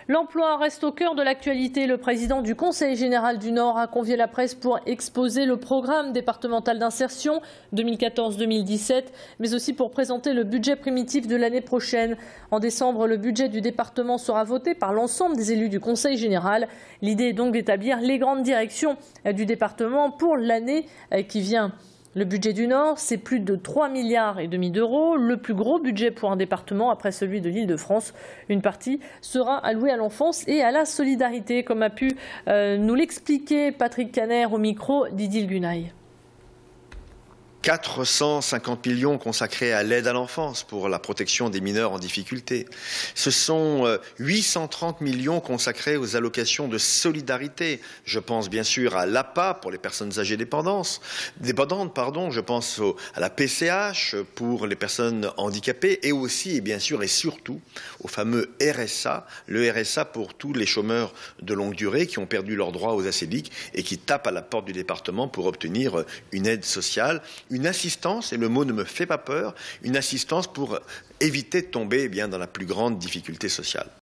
L'emploi reste au cœur de l'actualité. Le président du Conseil général du Nord a convié la presse pour exposer le programme départemental d'insertion 2014-2017, mais aussi pour présenter le budget primitif de l'année prochaine. En décembre, le budget du département sera voté par l'ensemble des élus du Conseil général. L'idée est donc d'établir les grandes directions du département pour l'année qui vient. Le budget du Nord, c'est plus de 3,5 milliards d'euros, le plus gros budget pour un département après celui de l'Île-de-France. Une partie sera allouée à l'enfance et à la solidarité, comme a pu nous l'expliquer Patrick Caner au micro d'Idil Gunaï. 450 millions consacrés à l'aide à l'enfance pour la protection des mineurs en difficulté. Ce sont 830 millions consacrés aux allocations de solidarité. Je pense bien sûr à l'APA pour les personnes âgées dépendantes, je pense à la PCH pour les personnes handicapées et aussi et bien sûr et surtout au fameux RSA, le RSA pour tous les chômeurs de longue durée qui ont perdu leur droit aux ACDIC et qui tapent à la porte du département pour obtenir une aide sociale. Une assistance, et le mot ne me fait pas peur, une assistance pour éviter de tomber dans la plus grande difficulté sociale.